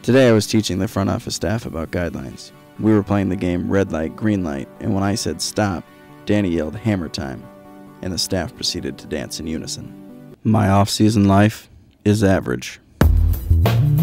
Today I was teaching the front office staff about guidelines. We were playing the game red light, green light, and when I said stop, Danny yelled hammer time, and the staff proceeded to dance in unison. My off-season life is average.